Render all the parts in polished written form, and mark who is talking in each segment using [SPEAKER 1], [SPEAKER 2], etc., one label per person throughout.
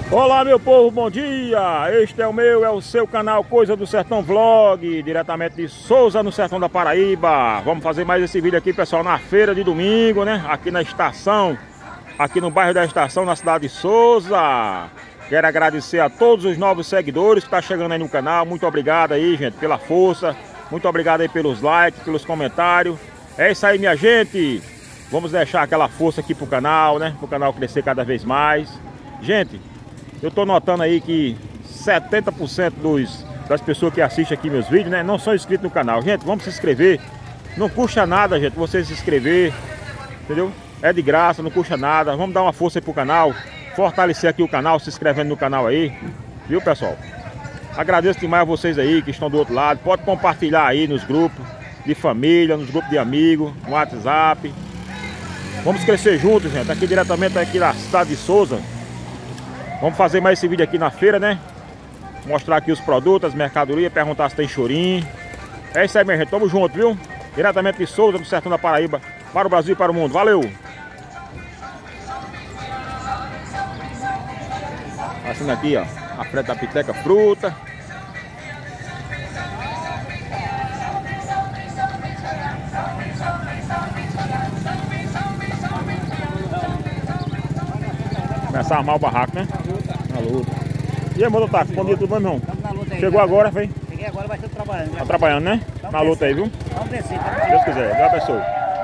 [SPEAKER 1] Olá meu povo, bom dia! Este é o seu canal Coisa do Sertão Vlog, diretamente de Souza, no sertão da Paraíba. Vamos fazer mais esse vídeo aqui, pessoal, na feira de domingo, né? Aqui na estação, aqui no bairro da estação, na cidade de Souza. Quero agradecer a todos os novos seguidores que estão chegando aí no canal. Muito obrigado aí, gente, pela força. Muito obrigado aí pelos likes, pelos comentários. É isso aí, minha gente. Vamos deixar aquela força aqui pro canal, né? Pro canal crescer cada vez mais. Gente, eu tô notando aí que 70% das pessoas que assistem aqui meus vídeos, né, não são inscritos no canal. Gente, vamos se inscrever. Não custa nada, gente, você se inscrever, entendeu? É de graça, não custa nada. Vamos dar uma força aí pro canal, fortalecer aqui o canal, se inscrevendo no canal aí, viu, pessoal? Agradeço demais a vocês aí que estão do outro lado. Pode compartilhar aí nos grupos de família, nos grupos de amigos, no WhatsApp. Vamos crescer juntos, gente, aqui diretamente aqui na cidade de Souza. Vamos fazer mais esse vídeo aqui na feira, né? Mostrar aqui os produtos, as mercadorias, perguntar se tem chorinho. É isso aí, minha gente. Tamo junto, viu? Diretamente de Souza, do sertão da Paraíba, para o Brasil e para o mundo. Valeu! Passando aqui, ó, a frente da Piteca Fruta. Começar a armar o barraco, né? Na luta. E aí, mototáxi, bom dia, tudo bom, irmão?
[SPEAKER 2] Estamos na luta aí.
[SPEAKER 1] Chegou agora, foi?
[SPEAKER 2] Cheguei agora, vai estar trabalhando.
[SPEAKER 1] Tá trabalhando, né? Na luta aí, viu?
[SPEAKER 2] Vamos descer,
[SPEAKER 1] Se Deus quiser, Deus abençoe.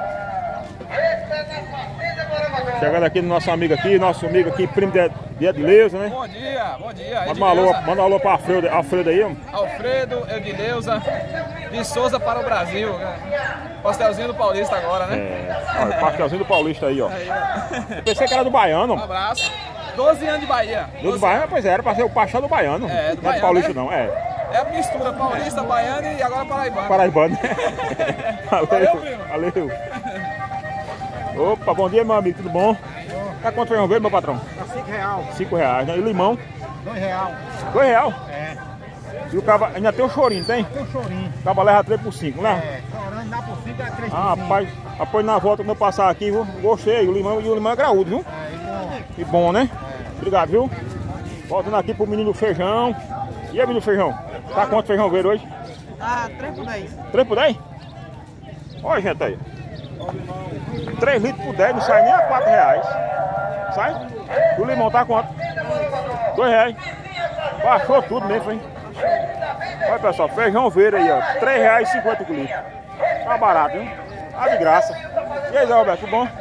[SPEAKER 1] Chegando aqui no nosso amigo aqui, primo de Edileuza, né?
[SPEAKER 3] Bom dia, bom dia.
[SPEAKER 1] Manda um alô para Alfredo aí, ó.
[SPEAKER 3] Alfredo, Edileuza, de Souza para o Brasil. Pastelzinho do Paulista agora, né?
[SPEAKER 1] Olha, pastelzinho do Paulista aí, ó.
[SPEAKER 3] Aí, ó.
[SPEAKER 1] Eu pensei que era do Baiano.
[SPEAKER 3] Um abraço. 12 anos de Bahia.
[SPEAKER 1] Do Baiano, pois era pra ser o pastel do Baiano.
[SPEAKER 3] É, do
[SPEAKER 1] não é
[SPEAKER 3] Baiano,
[SPEAKER 1] do Paulista,
[SPEAKER 3] né?
[SPEAKER 1] não, é.
[SPEAKER 3] É a mistura paulista, baiano e agora paraibano.
[SPEAKER 1] Paraibano.
[SPEAKER 3] Valeu, primo.
[SPEAKER 1] Valeu. Opa, bom dia, meu amigo, tudo bom? Tá quanto feijão verde, meu patrão?
[SPEAKER 2] Tá R$5.
[SPEAKER 1] R$5, né? E limão?
[SPEAKER 2] R$2.
[SPEAKER 1] R$2?
[SPEAKER 2] É.
[SPEAKER 1] E o caba ainda tem o chorinho, tem?
[SPEAKER 2] Tem um chorinho.
[SPEAKER 1] O caba leva 3 por 5, né?
[SPEAKER 2] É, chorando, dá por 5, é 3 por 5.
[SPEAKER 1] Ah, rapaz, após na volta quando eu passar aqui, viu? Gostei, o limão é graúdo, viu?
[SPEAKER 2] É,
[SPEAKER 1] E bom, né? Obrigado, viu? Voltando aqui pro menino feijão. E aí, menino feijão? Tá quanto feijão verde hoje?
[SPEAKER 2] Ah, 3 por 10.
[SPEAKER 1] 3 por 10? Olha, gente, aí. 3 litros por 10, não sai nem a R$4. Sai? E o limão tá quanto? R$2. Baixou tudo mesmo, hein? Olha, pessoal, feijão verde aí, ó. R$3,50 o litro. Tá barato, hein? Tá de graça. E aí, Zé Roberto, tudo bom?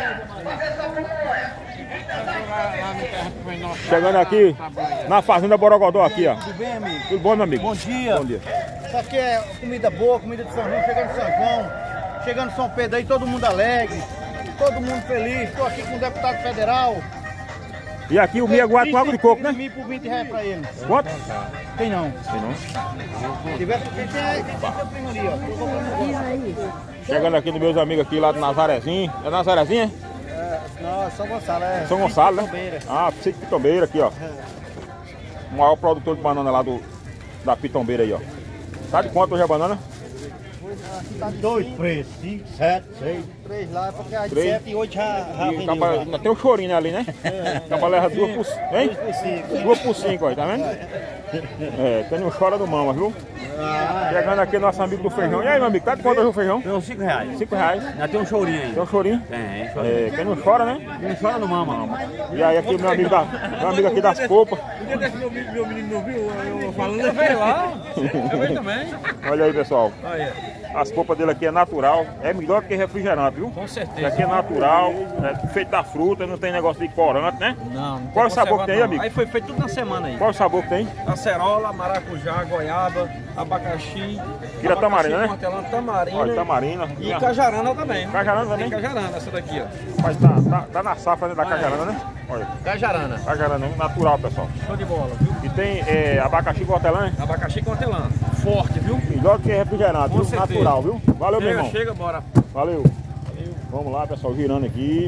[SPEAKER 1] Chegando aqui na fazenda Borogodó aqui, ó.
[SPEAKER 2] Tudo bem, amigo?
[SPEAKER 1] Tudo bom, meu amigo?
[SPEAKER 2] Bom dia.
[SPEAKER 1] Bom dia.
[SPEAKER 2] Isso aqui é comida boa, comida de São João. Chegando em São João, chegando em São Pedro aí, todo mundo alegre, todo mundo feliz. Estou aqui com o deputado federal.
[SPEAKER 1] E aqui o miaguá com água de coco, né?
[SPEAKER 2] Mil por R$20 pra ele.
[SPEAKER 1] Quanto?
[SPEAKER 2] Tem não.
[SPEAKER 1] Tem não.
[SPEAKER 2] Se tiver, tem seu primo ali, ó.
[SPEAKER 1] Chegando aqui dos meus amigos aqui lá do Nazarezinho. É Nazarezinho,
[SPEAKER 2] Não, é São Gonçalo, é.
[SPEAKER 1] São Gonçalo, né?
[SPEAKER 2] Pitombeira.
[SPEAKER 1] Ah, Sítio Pitombeira aqui, ó. O maior produtor de banana lá da Pitombeira aí, ó. Tá de quanto hoje a banana?
[SPEAKER 2] Tá de
[SPEAKER 4] 2 preços, 5, 7, 6.
[SPEAKER 2] 3 lá, porque as de
[SPEAKER 1] 3.
[SPEAKER 2] 7 e 8 já
[SPEAKER 1] E
[SPEAKER 2] vendeu.
[SPEAKER 1] acaba, ainda tem um chorinho né, ali, né? Acaba leva 2 por 5, hein? 2 por 5, ó, tá vendo? É, quem não chora do mama, viu? Chegando aqui nosso amigo do feijão. E aí, meu amigo, tá de quanto hoje o feijão?
[SPEAKER 4] Tem uns R$5.
[SPEAKER 1] R$5.
[SPEAKER 4] Já tem um chorinho aí.
[SPEAKER 1] Tem um chorinho?
[SPEAKER 4] Tem.
[SPEAKER 1] É, quem não chora, né?
[SPEAKER 4] Não chora no mama.
[SPEAKER 1] E aí aqui meu amigo aqui das polpas.
[SPEAKER 4] O dia desse meu menino não viu eu falando.
[SPEAKER 3] Eu veio lá, eu veio também.
[SPEAKER 1] Olha aí, pessoal.
[SPEAKER 3] Olha,
[SPEAKER 1] As polpas dele aqui é natural. É melhor que refrigerante, viu?
[SPEAKER 3] com
[SPEAKER 1] Isso
[SPEAKER 3] certeza.
[SPEAKER 1] aqui é natural, é feito da fruta, não tem negócio de corante, né?
[SPEAKER 3] Não,
[SPEAKER 1] Qual é o sabor que tem aí,
[SPEAKER 3] não.
[SPEAKER 1] amigo?
[SPEAKER 3] Aí foi feito tudo na semana aí.
[SPEAKER 1] Qual o sabor que tem?
[SPEAKER 3] Acerola, maracujá, goiaba, abacaxi.
[SPEAKER 1] Vira tamarina, né?
[SPEAKER 3] Hortelã, tamarina.
[SPEAKER 1] Olha, tamarina.
[SPEAKER 3] E cajarana também.
[SPEAKER 1] Cajarana também?
[SPEAKER 3] Tem cajarana, essa daqui, ó.
[SPEAKER 1] Mas tá na safra né, da cajarana, né? Olha,
[SPEAKER 3] Cajarana.
[SPEAKER 1] cajarana natural, pessoal.
[SPEAKER 3] Show de bola, viu?
[SPEAKER 1] E tem abacaxi com hortelã, né?
[SPEAKER 3] Abacaxi com hortelã. Forte, viu?
[SPEAKER 1] Melhor que refrigerante,
[SPEAKER 3] Com
[SPEAKER 1] viu?
[SPEAKER 3] certeza.
[SPEAKER 1] Natural, viu? Valeu, meu irmão.
[SPEAKER 3] Chega, bora.
[SPEAKER 1] Valeu. Vamos lá, pessoal, girando aqui.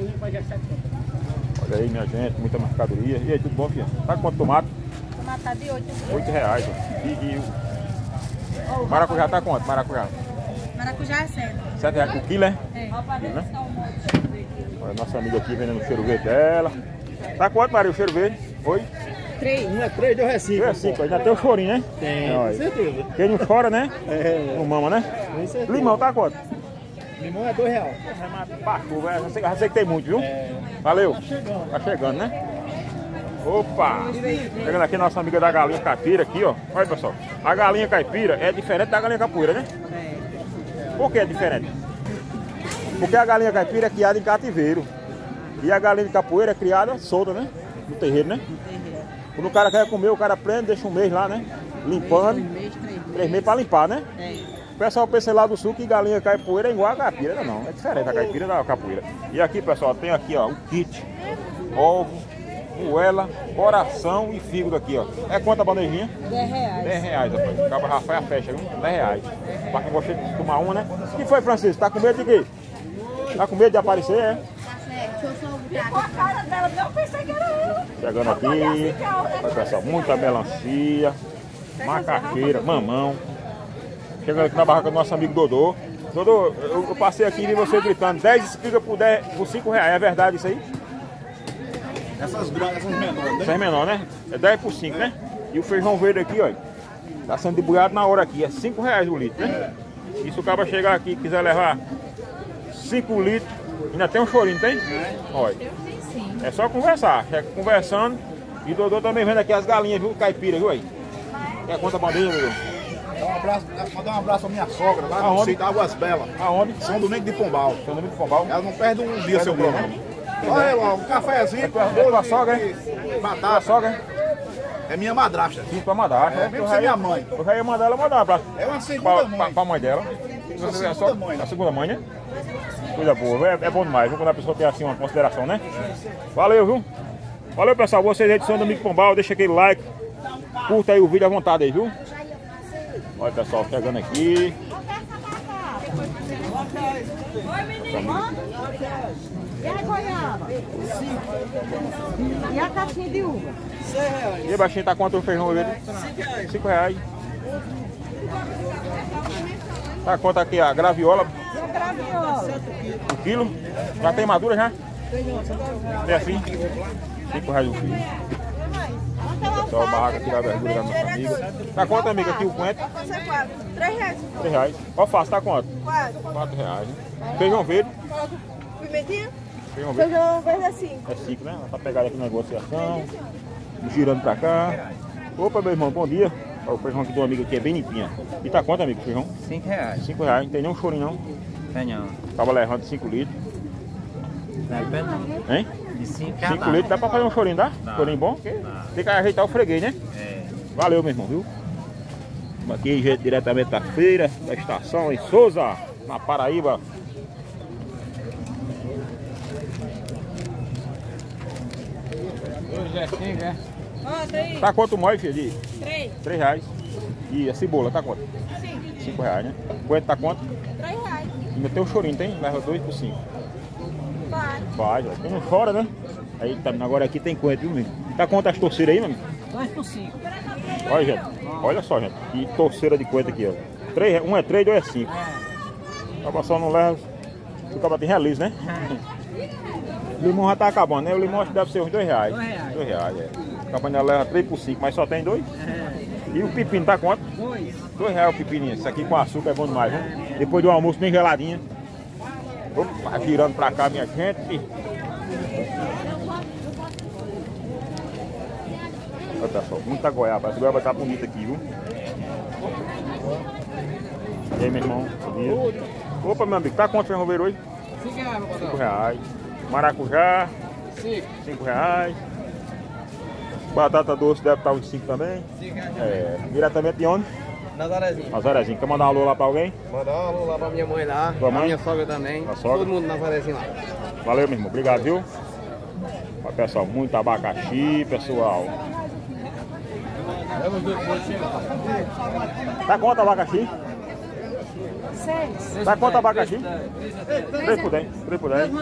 [SPEAKER 1] Olha aí, minha gente, muita mercadoria. E aí, tudo bom, filha? Tá quanto tomate?
[SPEAKER 5] Tomate tá de 8.
[SPEAKER 1] R$8. E o maracujá tá quanto? Maracujá?
[SPEAKER 5] Maracujá é 7.
[SPEAKER 1] R$7 por quilo, é?
[SPEAKER 5] É.
[SPEAKER 1] Olha, nossa amiga aqui vendendo o cheiro verde dela. Tá quanto, Maria, o cheiro verde? Foi?
[SPEAKER 5] 3.
[SPEAKER 2] Um é 3, 2 é 5.
[SPEAKER 1] É 5, ainda tem o chorinho, né?
[SPEAKER 2] Tem,
[SPEAKER 1] Olha.
[SPEAKER 2] com certeza.
[SPEAKER 1] Quem não chora, né?
[SPEAKER 2] É,
[SPEAKER 1] Não mama, né?
[SPEAKER 2] com certeza.
[SPEAKER 1] Limão tá quanto?
[SPEAKER 2] Limão é R$2.
[SPEAKER 1] Baixou, já sei que tem muito, viu? Valeu. Tá chegando, né? Opa! Chegando aqui nossa amiga da galinha caipira aqui, ó. Olha, pessoal. A galinha caipira é diferente da galinha capoeira, né? Por que é diferente? Porque a galinha caipira é criada em cativeiro. E a galinha de capoeira é criada solta, né? No terreiro, né? Quando o cara quer comer, o cara prende, deixa um mês lá, né? Limpando. 3 meses pra limpar, né? O pessoal pensa lá do sul que galinha caipira é igual a caipira. Não, é diferente a caipira da capoeira. E aqui, pessoal, tem aqui, ó, o kit, ovo, moela, coração e fígado aqui, ó. É quanto a bandejinha?
[SPEAKER 5] R$10.
[SPEAKER 1] R$10, rapaz. Acaba já foi a festa, viu? R$10. Pra quem gosta de tomar uma, né? O que foi, Francisco? Tá com medo de quê? Tá com medo de aparecer, é?
[SPEAKER 5] A cara dela, eu pensei que era ela.
[SPEAKER 1] Chegando aqui, olha, pessoal, muita melancia, macaxeira, mamão. Chegando aqui na barraca do nosso amigo Dodô. Dodô, eu passei aqui e vi você gritando 10 espigas por R$5. É verdade isso aí?
[SPEAKER 2] Essas menores, né?
[SPEAKER 1] Isso é menor, né? É 10 por 5, né? E o feijão verde aqui, ó. Tá sendo debulhado na hora aqui. É R$5 o litro, né? E se o cara chegar aqui e quiser levar 5 litros, ainda tem um chorinho, tem? Olha. É só conversar. Chega conversando. E o Dodô também vendo aqui as galinhas, viu? Caipira, viu aí? Quer conta a bandeja, Dodô?
[SPEAKER 2] Mandar um abraço à minha sogra lá
[SPEAKER 1] Aonde?
[SPEAKER 2] no sítio Águas Belas.
[SPEAKER 1] Aonde?
[SPEAKER 2] São Domingo de Pombal.
[SPEAKER 1] São Domingo de Pombal.
[SPEAKER 2] Ela não perde um dia seu
[SPEAKER 1] dia,
[SPEAKER 2] programa. Olha lá, um cafezinho.
[SPEAKER 1] É tua sogra, é? Tua
[SPEAKER 2] Batata.
[SPEAKER 1] sogra?
[SPEAKER 2] É minha madrasta.
[SPEAKER 1] Sim, tua madrasta.
[SPEAKER 2] É, mesmo ser minha mãe.
[SPEAKER 1] Eu já ia mandar ela mandar pra,
[SPEAKER 2] É uma segunda mãe.
[SPEAKER 1] pra mãe dela. Você é
[SPEAKER 2] segunda mãe.
[SPEAKER 1] a segunda mãe, né? Coisa boa. É bom demais, viu? Quando a pessoa tem assim uma consideração, né? Valeu, viu? Valeu, pessoal. Vocês aí de São Domingo Pombal, deixa aquele like. Curta aí o vídeo à vontade aí, viu? Olha, pessoal, chegando aqui.
[SPEAKER 5] Oi, menino. E a goiaba? 5. E a caixinha de uva?
[SPEAKER 1] E aí, baixinho, tá quanto o feijão verde? R$5. Tá quanto aqui a graviola? O quilo? Já tem madura já? É assim? R$5 o quilo. Pessoal, a barraca aqui da verdura da nossa amiga. Tá quanto, amiga, aqui o coentro? R$3. O alface tá quanto? R$4, né? Feijão verde?
[SPEAKER 5] Pimentinha?
[SPEAKER 1] Feijão verde?
[SPEAKER 5] Feijão verde é 5.
[SPEAKER 1] É 5, né? Tá pegada aqui na negociação. Girando pra cá. Opa, meu irmão, bom dia. Ó, o feijão aqui do amigo aqui é bem limpinho. E tá quanto, amigo, o feijão?
[SPEAKER 6] R$5.
[SPEAKER 1] R$5. Não tem nenhum chorinho, não.
[SPEAKER 6] Tem não.
[SPEAKER 1] Tava levando 5 litros.
[SPEAKER 6] Depende não.
[SPEAKER 1] Hein?
[SPEAKER 6] De 5
[SPEAKER 1] 5 litros, dá pra fazer um chorinho, dá? Chorinho bom? Tem que ajeitar o freguês, né?
[SPEAKER 6] É.
[SPEAKER 1] Valeu, meu irmão, viu? Estamos aqui diretamente da feira, da estação em Souza, na Paraíba.
[SPEAKER 3] Hoje é 5, é?
[SPEAKER 5] Ó, 3.
[SPEAKER 1] Tá quanto o mói, filho? De
[SPEAKER 5] 3.
[SPEAKER 1] R$3. E a cebola, tá quanto?
[SPEAKER 5] 5.
[SPEAKER 1] R$5, né? O coentro tá quanto?
[SPEAKER 5] R$3.
[SPEAKER 1] Ainda tem um chorinho, tem? Leva 2 por 5.
[SPEAKER 5] Vai.
[SPEAKER 1] Vai, quem não chora, né? Aí tá, agora aqui tem coentro, viu, menino? Tá quanto as torceiras aí, meu amigo?
[SPEAKER 6] 2 por 5.
[SPEAKER 1] Olha, gente. Olha só, gente. Que torceira de coentro aqui, ó. 3, um é 3, 2 é 5. A pessoa não leva. O cara tem release, né? O limão já tá acabando, né? O limão acho que deve ser uns R$2. R$2, é. A campanha leva 3 por 5, mas só tem 2. E o pepino tá quanto? R$2 o pepininho. Isso aqui com açúcar é bom demais, viu? Depois do almoço bem geladinho. Opa, girando pra cá, minha gente. Olha, pessoal, muita goiaba. Essa goiaba tá bonita aqui, viu? E aí, meu irmão? Bom dia. Opa, meu amigo, tá quanto feijão verde hoje? R$5. Maracujá, R$5. Batata doce deve estar uns 5 também. É, diretamente de onde?
[SPEAKER 3] Nazarezinho.
[SPEAKER 1] Nazarezinho. Quer mandar um alô lá pra alguém?
[SPEAKER 3] Mandar um alô lá pra minha mãe lá.
[SPEAKER 1] Tua mãe?
[SPEAKER 3] Pra minha sogra também.
[SPEAKER 1] A sogra?
[SPEAKER 3] Todo mundo Nazarezinho lá.
[SPEAKER 1] Valeu, meu irmão. Obrigado, viu? Ó, pessoal, muito abacaxi, pessoal. Tá quanto abacaxi?
[SPEAKER 5] 6.
[SPEAKER 1] Tá quanto abacaxi? 3 por 10. 3 por 10.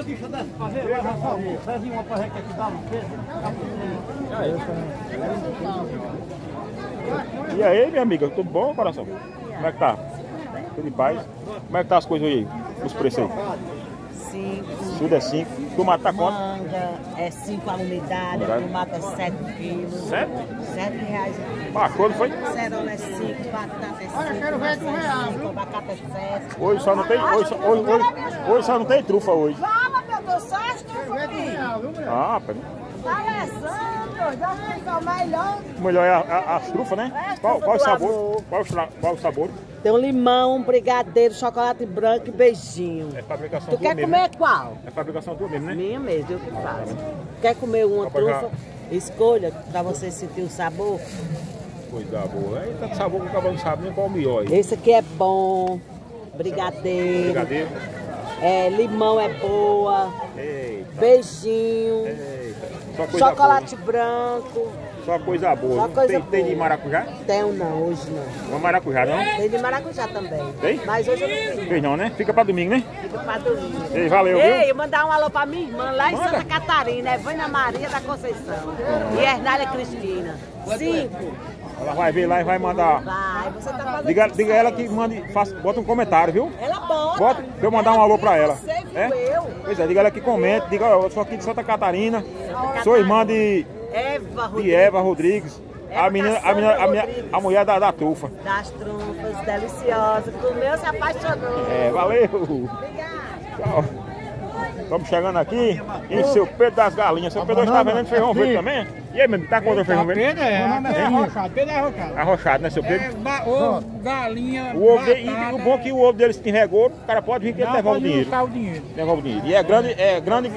[SPEAKER 1] E aí, minha amiga, tudo bom, coração? Como é que tá? Tudo em paz? Como é que tá as coisas aí? Os preços aí?
[SPEAKER 5] 5.
[SPEAKER 1] Tudo é 5. Tomate tá quanto?
[SPEAKER 5] Manga é 5 a unidade.
[SPEAKER 1] Verdade.
[SPEAKER 5] Tomate é 7 quilos.
[SPEAKER 1] 7?
[SPEAKER 5] 7 reais a quilo.
[SPEAKER 1] Baixou, não foi?
[SPEAKER 5] Cerola é 5, batata é 5. Olha, quero ver com real. Batata é 7.
[SPEAKER 1] Hoje só não tem. Hoje só não tem trufa hoje.
[SPEAKER 5] Fala, meu Deus, só as trufas aqui.
[SPEAKER 1] Ah, pera.
[SPEAKER 5] Alessandro, já fica melhor.
[SPEAKER 1] O melhor é as trufas, né? Qual o sabor? Qual o sabor?
[SPEAKER 5] Tem um limão, um brigadeiro, chocolate branco e beijinho.
[SPEAKER 1] É fabricação
[SPEAKER 5] Tu
[SPEAKER 1] tua
[SPEAKER 5] quer
[SPEAKER 1] mesmo,
[SPEAKER 5] comer
[SPEAKER 1] né?
[SPEAKER 5] qual?
[SPEAKER 1] É fabricação tua mesmo, né?
[SPEAKER 5] Minha mesmo, eu que faço. Quer comer uma
[SPEAKER 1] Só pra
[SPEAKER 5] trufa? Escolha pra você sentir o sabor.
[SPEAKER 1] Coisa boa. Aí tanto sabor que o cabelo não sabe nem qual é o melhor aí.
[SPEAKER 5] Esse aqui é bom. Brigadeiro.
[SPEAKER 1] Brigadeiro.
[SPEAKER 5] É, limão é boa.
[SPEAKER 1] Eita,
[SPEAKER 5] Beijinho.
[SPEAKER 1] eita. Só coisa
[SPEAKER 5] Chocolate branco.
[SPEAKER 1] boa. Só coisa boa.
[SPEAKER 5] Só
[SPEAKER 1] Não
[SPEAKER 5] coisa
[SPEAKER 1] tem de
[SPEAKER 5] boa.
[SPEAKER 1] maracujá?
[SPEAKER 5] Tenho não, hoje não.
[SPEAKER 1] Não é maracujá, não?
[SPEAKER 5] Tem de maracujá também.
[SPEAKER 1] Tem?
[SPEAKER 5] Mas hoje eu não tenho.
[SPEAKER 1] Fez não, né? Fica pra domingo, né?
[SPEAKER 5] Fica pra dormir.
[SPEAKER 1] Ei, valeu,
[SPEAKER 5] Ei,
[SPEAKER 1] viu?
[SPEAKER 5] eu mandar um alô pra minha irmã lá em
[SPEAKER 1] Manda.
[SPEAKER 5] Santa Catarina, é Vânia Maria da Conceição. E Hernália Cristina. 5.
[SPEAKER 1] Ela vai ver lá e vai mandar.
[SPEAKER 5] Vai, você tá fazendo.
[SPEAKER 1] Diga ela que mande, bota um comentário, viu?
[SPEAKER 5] Ela bota.
[SPEAKER 1] Bota pra eu mandar um alô pra ela.
[SPEAKER 5] Você viu
[SPEAKER 1] É?
[SPEAKER 5] eu.
[SPEAKER 1] Pois é, diga ela que comente. Diga, ó, eu sou aqui de Santa Catarina. Sou irmã de
[SPEAKER 5] Eva Rodrigues.
[SPEAKER 1] Eva Rodrigues. A menina, a mulher da trufa.
[SPEAKER 5] Das trufas deliciosas. Comeu, se apaixonou.
[SPEAKER 1] É, valeu.
[SPEAKER 5] Obrigada.
[SPEAKER 1] Tchau. Estamos chegando aqui em seu Pedro das Galinhas. Seu Pedro está vendendo feijão verde também? E aí, mesmo, tá com outro feijão verde?
[SPEAKER 4] Pedro é arrochado, Pedro é arrochado.
[SPEAKER 1] Arrochado, né, seu Pedro?
[SPEAKER 4] Ovo, galinha,
[SPEAKER 1] O ovo dele, e o bom é que o ovo dele se tiver gordo, o cara pode vir que ele devolve o dinheiro.
[SPEAKER 4] o dinheiro.
[SPEAKER 1] Devolve o dinheiro. E é grande,
[SPEAKER 4] É grande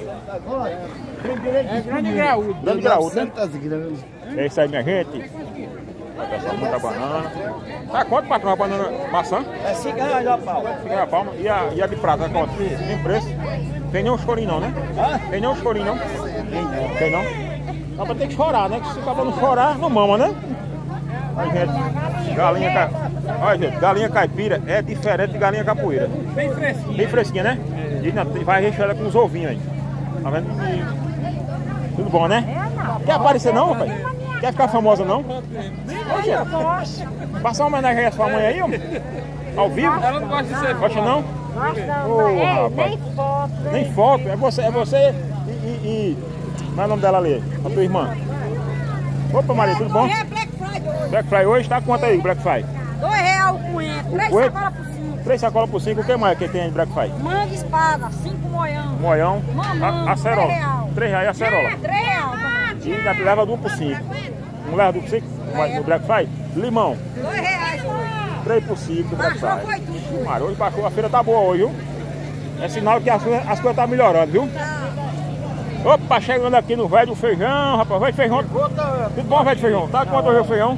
[SPEAKER 4] graúdo.
[SPEAKER 1] grande graúdo, né?
[SPEAKER 2] 900 gramas.
[SPEAKER 1] É isso aí, minha gente. Vai pessoal, muita banana. Tá quanto, patrão, a banana maçã?
[SPEAKER 6] É 5 reais a pau.
[SPEAKER 1] 5 reais a palma. E a de prata, tá quanto? Tem preço? Tem nenhum chorinho não, né? Tem nenhum chorinho não? Tem não? Dá pra ter que chorar, né? Que se o cara não chorar, não mama, né? Aí, gente, galinha, olha, gente, galinha caipira é diferente de galinha capoeira.
[SPEAKER 4] Bem fresquinho.
[SPEAKER 1] Bem fresquinha, né? E vai rechear com os ovinhos aí. Tá vendo? Tudo bom, né? Quer aparecer não, rapaz? Quer ficar famosa não? Oxe, passar uma homenagem à sua mãe aí, homem? Ao vivo?
[SPEAKER 4] Ela não gosta de ser
[SPEAKER 1] Gosta não? Ô, rapaz.
[SPEAKER 5] Nem foto.
[SPEAKER 1] Nem foto, é você e... Qual é o nome dela ali? A tua irmã. Opa, Maria, tudo bom?
[SPEAKER 5] É Black Friday hoje.
[SPEAKER 1] Black Friday hoje, tá quanto aí, Black Friday?
[SPEAKER 5] R$2 o coentro. 3
[SPEAKER 1] coentro?
[SPEAKER 5] sacolas por 5.
[SPEAKER 1] 3 sacolas por 5, o que mais que tem de Black Friday?
[SPEAKER 5] Manga espada, 5 moião.
[SPEAKER 1] Moião,
[SPEAKER 5] Mamão,
[SPEAKER 1] acerola.
[SPEAKER 5] R$3.
[SPEAKER 1] R$3 a acerola.
[SPEAKER 5] R$3 também.
[SPEAKER 1] E ainda leva do por 5. Não leva do por 5? No Black Friday? Limão,
[SPEAKER 5] R$2 hoje.
[SPEAKER 1] 3 por 5 do Black
[SPEAKER 5] Baixou,
[SPEAKER 1] Friday.
[SPEAKER 5] foi tudo.
[SPEAKER 1] Mário, hoje baixou, a feira tá boa hoje, viu? É sinal que as coisas tá melhorando, viu? Opa, chegando aqui no velho do feijão, rapaz. Velho feijão. Tudo bom, velho de feijão? Tá quanto hoje o feijão?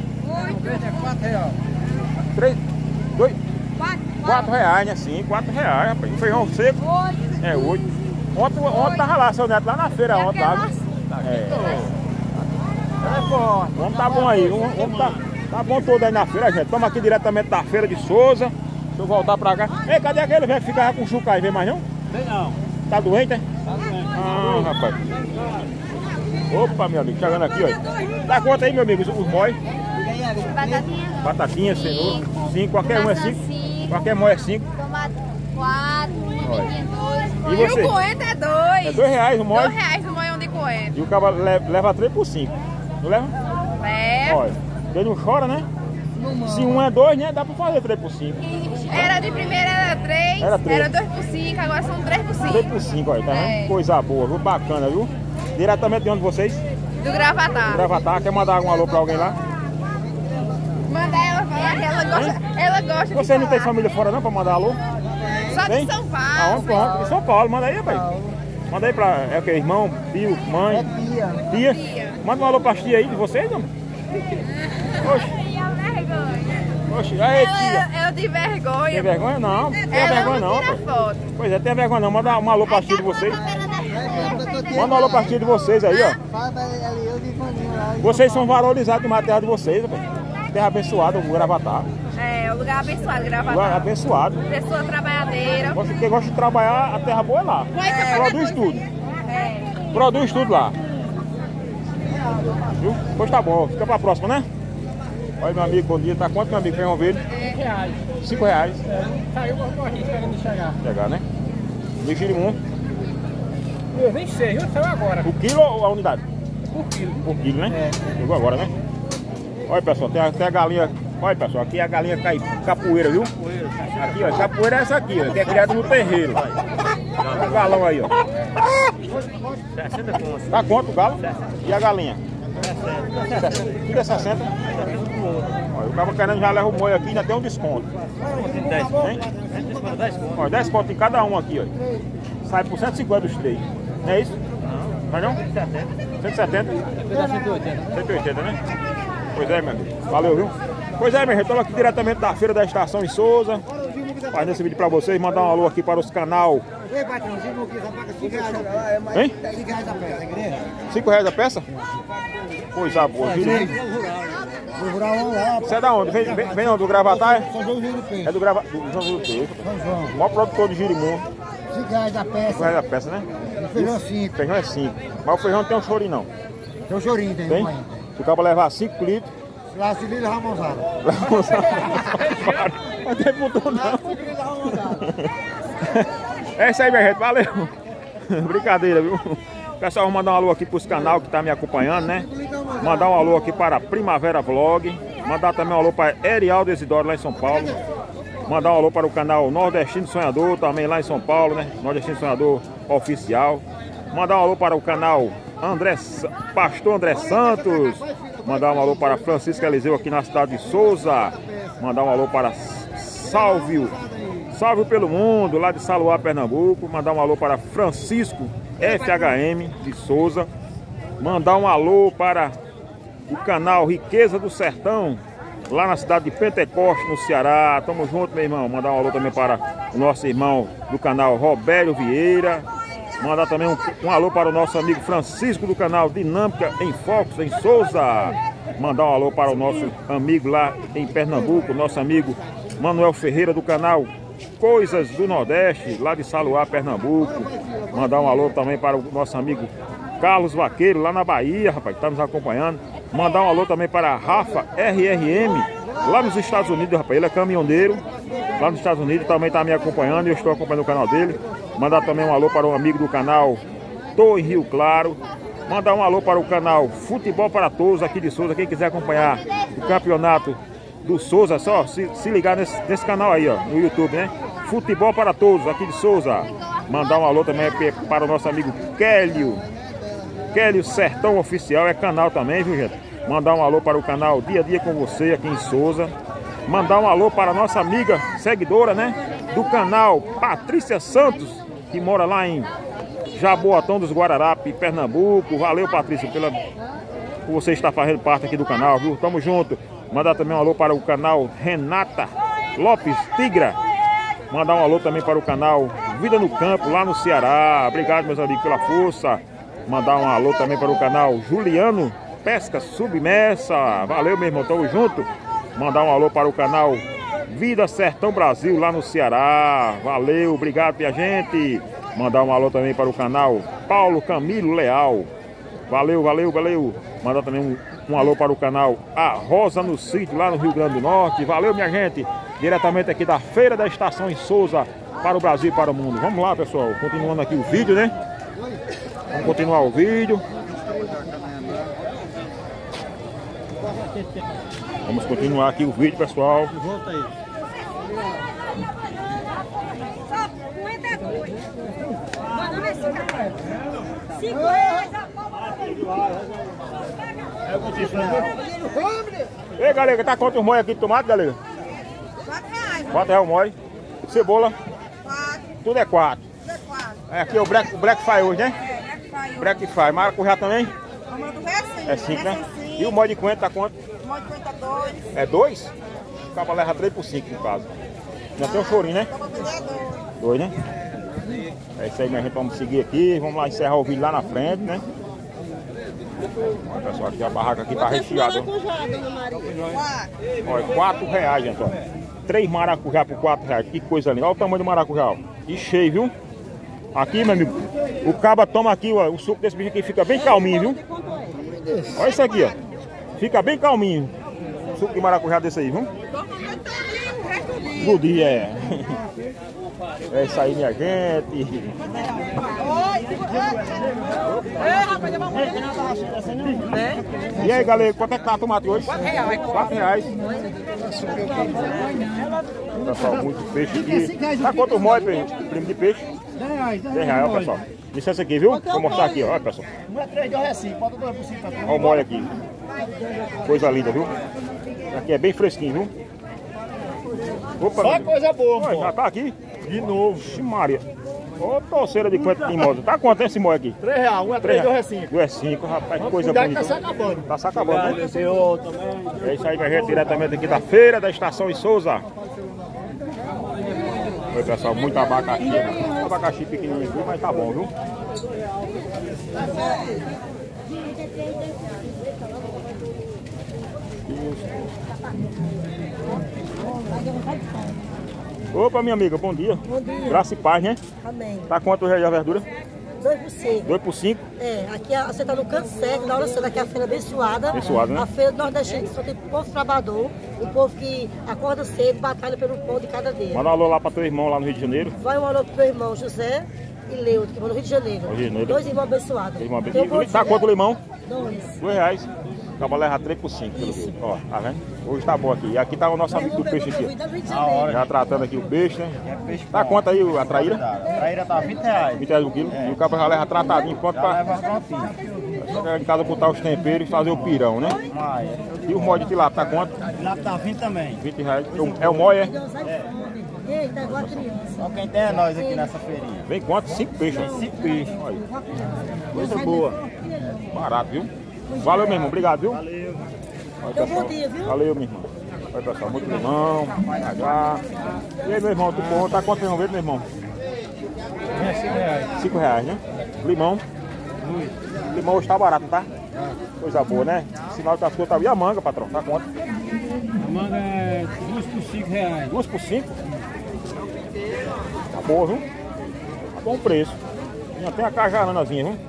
[SPEAKER 1] 3, 2, 4 reais, né? Sim, 4 reais, rapaz. O feijão seco é 8. Ontem tava lá, seu neto, lá na feira ontem, lá. O homem tá bom aí, o homem tá bom todo aí na feira, gente. Estamos aqui diretamente da feira de Souza. Deixa eu voltar pra cá. Ei, cadê aquele velho que ficava com chuca aí? Vem mais não?
[SPEAKER 4] Vem não.
[SPEAKER 1] Tá doente, é?
[SPEAKER 4] Tá doente.
[SPEAKER 1] Ah, rapaz. Opa, meu amigo, chegando aqui, ó. Dá conta aí, meu amigo, os móis.
[SPEAKER 7] Batatinha.
[SPEAKER 1] Batatinha, cenoura. 5, qualquer um é 5. Qualquer mói é 5.
[SPEAKER 7] Tomate 4, pimentinha 2.
[SPEAKER 1] E você?
[SPEAKER 7] o coentro é 2.
[SPEAKER 1] É R$2 o mói.
[SPEAKER 7] R$2 o moião de coentro.
[SPEAKER 1] E o cara leva 3 por 5. Não leva?
[SPEAKER 7] É.
[SPEAKER 1] Olha, ele não chora, né? Se um é 2, né? Dá pra fazer 3 por 5.
[SPEAKER 7] Era de primeira, era 3.
[SPEAKER 1] Era 3.
[SPEAKER 7] Era 2 por 5, agora são 3 por 5.
[SPEAKER 1] 3 por 5, olha, tá vendo?
[SPEAKER 7] É.
[SPEAKER 1] Coisa boa, viu? Bacana, viu? Diretamente de onde vocês?
[SPEAKER 7] Do Gravatar.
[SPEAKER 1] Gravatar. Quer mandar algum alô pra alguém lá?
[SPEAKER 7] Manda ela falar que ela gosta de
[SPEAKER 1] Vocês não tem
[SPEAKER 7] falar.
[SPEAKER 1] família fora não pra mandar alô?
[SPEAKER 7] Só
[SPEAKER 1] Tem?
[SPEAKER 7] de São Paulo.
[SPEAKER 1] Aonde? Pronto. Em São Paulo, manda aí, rapaz. Manda aí pra... É o que? Irmão, tio, mãe? Tia.
[SPEAKER 7] Tia.
[SPEAKER 1] Manda um alô pra tia aí de vocês, não? Oxe, oxe. Aí, tia.
[SPEAKER 7] Ela tem vergonha.
[SPEAKER 1] Tem vergonha não? Tem
[SPEAKER 7] Ela
[SPEAKER 1] vergonha
[SPEAKER 7] não
[SPEAKER 1] não,
[SPEAKER 7] tira
[SPEAKER 1] rapaz.
[SPEAKER 7] foto.
[SPEAKER 1] Pois é, tem vergonha não. Manda um alô pra tia de vocês. Manda um alô pra tia de vocês aí, ó. Vocês são valorizados na terra de vocês, rapaz. Terra abençoada, o Gravatar.
[SPEAKER 7] É, o lugar abençoado,
[SPEAKER 1] Lugar
[SPEAKER 7] Gravatar.
[SPEAKER 1] abençoado.
[SPEAKER 7] Pessoa trabalhadeira.
[SPEAKER 1] Quem gosta de trabalhar, a terra boa é lá. Produz tudo. Produz tudo lá. Viu? Pois tá bom, fica pra próxima, né? Olha, meu amigo, bom dia. Tá quanto, meu amigo, feijão verde?
[SPEAKER 4] R$5.
[SPEAKER 1] 5 reais.
[SPEAKER 4] Saiu uma corrida esperando chegar.
[SPEAKER 1] Chegar, né? De girimum.
[SPEAKER 4] 26, viu? Saiu agora.
[SPEAKER 1] O quilo ou a unidade?
[SPEAKER 4] Por quilo.
[SPEAKER 1] Por quilo, né? Chegou agora, né? Olha, pessoal, tem a galinha. Olha, pessoal, aqui é a galinha capoeira, viu? Aqui, ó, capoeira é essa aqui, ó, que é criada no terreiro. Olha o galão aí, ó.
[SPEAKER 6] 60 conto.
[SPEAKER 1] Dá quanto o galo? E a galinha? 60. Tudo é 60? Olha, o cara querendo já leva o moio aqui e ainda tem um desconto.
[SPEAKER 6] 10 conto.
[SPEAKER 1] Hein?
[SPEAKER 6] 10 conto.
[SPEAKER 1] Olha, 10 conto em cada um aqui, ó. Sai por 150 os três. Não é isso? Não é não? 170? 180, né? Pois é, meu amigo. Valeu, viu? Pois é, meu gente. Estamos aqui diretamente da Feira da Estação em Souza. Fazendo esse vídeo pra vocês. Mandar um alô aqui para os canal.
[SPEAKER 2] Ei, patrãozinho, aqui, essa faca 5 reais a peça.
[SPEAKER 1] Hein?
[SPEAKER 2] 5 reais a peça, igreja.
[SPEAKER 1] 5 reais a peça? Coisa boa.
[SPEAKER 2] Vou jurar um lá.
[SPEAKER 1] Você é da onde? Vem onde? Do Gravatar?
[SPEAKER 2] São João Júlio Peixe.
[SPEAKER 1] É do Gravatar. Do João Júlio Peixe.
[SPEAKER 2] São João.
[SPEAKER 1] O maior produtor de girimundo.
[SPEAKER 2] 5 reais a
[SPEAKER 1] 5
[SPEAKER 2] peça.
[SPEAKER 1] reais a peça, né?
[SPEAKER 2] Feijão 5.
[SPEAKER 1] Feijão é 5. Mas o feijão não tem um chorinho, não.
[SPEAKER 2] Tem um chorinho, tem.
[SPEAKER 1] Tem?
[SPEAKER 2] Mãe.
[SPEAKER 1] Se o cabo levar 5 litros.
[SPEAKER 2] Lá se liga Ramonzada.
[SPEAKER 1] Não tem futuro, não. É isso aí, minha gente. Valeu. Brincadeira, viu? Pessoal, vou mandar um alô aqui para os canais que estão me acompanhando, né? Mandar um alô aqui para Primavera Vlog. Mandar também um alô para Erialdo Isidoro, lá em São Paulo. Mandar um alô para o canal Nordestino Sonhador, também lá em São Paulo, né? Nordestino Sonhador Oficial. Mandar um alô para o canal Pastor André Santos. Mandar um alô para Francisco Eliseu aqui na cidade de Souza. Mandar um alô para Salve pelo Mundo, lá de Saluá, Pernambuco. Mandar um alô para Francisco FHM de Souza. Mandar um alô para o canal Riqueza do Sertão, lá na cidade de Pentecoste, no Ceará. Tamo junto, meu irmão. Mandar um alô também para o nosso irmão do canal Robério Vieira. Mandar também um alô para o nosso amigo Francisco do canal Dinâmica em Focos, em Souza. Mandar um alô para o nosso amigo lá em Pernambuco, nosso amigo Manuel Ferreira do canal Coisas do Nordeste, lá de Saluá, Pernambuco. Mandar um alô também para o nosso amigo Carlos Vaqueiro, lá na Bahia, rapaz, que está nos acompanhando. Mandar um alô também para Rafa RRM, lá nos Estados Unidos, rapaz. Ele é caminhoneiro, lá nos Estados Unidos, também está me acompanhando e eu estou acompanhando o canal dele. Mandar também um alô para um amigo do canal Tô em Rio Claro. Mandar um alô para o canal Futebol para Todos aqui de Souza. Quem quiser acompanhar o campeonato do Souza, só se ligar nesse canal aí, ó, no YouTube, né? Futebol para Todos aqui de Souza. Mandar um alô também para o nosso amigo Kélio Sertão Oficial, é canal também, viu, gente? Mandar um alô para o canal Dia a Dia com Você aqui em Souza. Mandar um alô para a nossa amiga seguidora, né? Do canal Patrícia Santos, que mora lá em Jaboatão dos Guararapes, Pernambuco. Valeu, Patrícia, por você estar fazendo parte aqui do canal, viu? Tamo junto. Mandar também um alô para o canal Renata Lopes Tigra. Mandar um alô também para o canal Vida no Campo, lá no Ceará. Obrigado, meus amigos, pela força. Mandar um alô também para o canal Juliano Pesca Submersa. Valeu, meu irmão, tamo junto. Mandar um alô para o canal Vida Sertão Brasil, lá no Ceará. Valeu, obrigado, minha gente. Mandar um alô também para o canal Paulo Camilo Leal. Valeu. Mandar também um alô para o canal A Rosa no Sítio, lá no Rio Grande do Norte. Valeu, minha gente. Diretamente aqui da Feira da Estação em Souza, para o Brasil e para o mundo. Vamos lá, pessoal. Continuando aqui o vídeo, né? Vamos continuar o vídeo. Vamos continuar aqui o vídeo, pessoal.
[SPEAKER 2] Volta aí.
[SPEAKER 1] Ei, galera, tá quanto o molho aqui de tomate, galera?
[SPEAKER 7] R$4.
[SPEAKER 1] 4 reais o molho. Cebola?
[SPEAKER 7] 4.
[SPEAKER 1] Tudo é 4.
[SPEAKER 7] Tudo é 4.
[SPEAKER 1] É aqui o Black Fry hoje, né?
[SPEAKER 7] Black Fry.
[SPEAKER 1] Black Fry. Maracujá também?
[SPEAKER 7] O molho é 5.
[SPEAKER 1] É 5, né? E o molho de coentro tá quanto?
[SPEAKER 7] O molho de coentro é 2.
[SPEAKER 1] É 2? O cabo leva 3 por 5 no caso. Já tem um chorinho, né?
[SPEAKER 7] Então, vou fazer
[SPEAKER 1] 2,
[SPEAKER 7] 2.
[SPEAKER 1] né? É isso aí, minha gente. Vamos seguir aqui. Vamos lá encerrar o vídeo lá na frente, né? Olha, pessoal, aqui a barraca aqui tá recheada.
[SPEAKER 7] 4.
[SPEAKER 1] Olha, 4 reais, gente, ó. 3 maracujá por 4 reais. Que coisa linda. Olha o tamanho do maracujá, ó. E cheio, viu? Aqui, meu amigo, o caba toma aqui, ó. O suco desse bicho aqui fica bem calminho, viu? Olha isso aqui, ó. Fica bem calminho. O suco de maracujá desse aí, viu? Do dia, é. É isso aí, minha gente. E aí, galera, quanto é que tá o tomate hoje? R$4. Pessoal, muito peixe aqui. Tá quanto molho, primo de peixe? R$10, ó, pessoal. Licença aqui, viu? Vou mostrar aqui, ó, pessoal.
[SPEAKER 2] Um é 3 de R$5, bota 2 por 5
[SPEAKER 1] Olha o molho aqui. Coisa linda, viu? Aqui é bem fresquinho, viu? Opa,
[SPEAKER 2] só coisa boa,
[SPEAKER 1] pô. Já tá aqui? De novo. Ixi, Maria. Ô, torceira de quanto tem moda. Tá quanto esse molho aqui?
[SPEAKER 2] R$3, um é 3 de R$5.
[SPEAKER 1] Do R$5, rapaz, que coisa bonita.
[SPEAKER 2] Tá se acabando.
[SPEAKER 1] Tá se acabando, né? É isso aí, minha gente, diretamente aqui da feira da Estação em Souza. Oi, pessoal, muito abacaxi. Abacaxi pequenininho aqui, mas tá bom, viu? Opa, minha amiga, bom dia.
[SPEAKER 5] Bom dia.
[SPEAKER 1] Graça e paz, né?
[SPEAKER 5] Amém.
[SPEAKER 1] Tá quanto hoje a verdura?
[SPEAKER 5] 2 por 5.
[SPEAKER 1] 2 por 5?
[SPEAKER 5] É, aqui você tá no canto certo, na hora certa, aqui é a feira abençoada.
[SPEAKER 1] Abençoada, né?
[SPEAKER 5] A feira do Nordeste só tem povo trabalhador, o povo que acorda cedo, batalha pelo pão de cada dia.
[SPEAKER 1] Manda um alô lá pra teu irmão lá no Rio de Janeiro.
[SPEAKER 5] Vai um alô pro meu irmão José e Leudo, que mora no Rio de Janeiro.
[SPEAKER 1] Rio de Janeiro.
[SPEAKER 5] 2 irmãos abençoados.
[SPEAKER 1] Irmão,
[SPEAKER 5] Tem um bom
[SPEAKER 1] tá
[SPEAKER 5] dia.
[SPEAKER 1] quanto o limão?
[SPEAKER 5] 2.
[SPEAKER 1] R$2. Acaba leva 3 por 5, pelo jeito. Ó, tá vendo? Hoje tá bom aqui. E aqui tá o nosso amigo do peixe aqui. Ó. Já tratando aqui o peixe, né? Tá quanto aí a traíra?
[SPEAKER 2] A traíra tá R$20.
[SPEAKER 1] R$20 o quilo. E o cabo já leva tratadinho, pronto pra
[SPEAKER 2] Leva prontinho.
[SPEAKER 1] chegar em casa, botar os temperos e fazer o pirão, né? E o molho de tilápia tá quanto?
[SPEAKER 2] Lá tá 20 também.
[SPEAKER 1] R$20. É o molho, é?
[SPEAKER 5] Eita, igual a criança.
[SPEAKER 2] Só quem tem é nós aqui nessa feirinha.
[SPEAKER 1] Vem quanto? 5 peixes.
[SPEAKER 2] 5 peixes.
[SPEAKER 1] Olha. Coisa boa. Barato, viu? Valeu, meu irmão. Obrigado, viu?
[SPEAKER 2] Valeu.
[SPEAKER 1] Olha,
[SPEAKER 5] Então,
[SPEAKER 1] pessoal.
[SPEAKER 5] bom dia, viu?
[SPEAKER 1] Valeu, meu irmão. Olha, pessoal, muito limão. E aí, meu irmão, tu conta? Tá quanto, meu irmão? R$5, né? Limão. Limão hoje tá barato, tá? Coisa boa, né? Sinal das coisas tá. E a manga, patrão? Tá quanto?
[SPEAKER 4] A manga é 2 por R$5.
[SPEAKER 1] 2 por 5? Tá boa, viu? Tá bom o preço. Já tem a cajaranazinha, viu?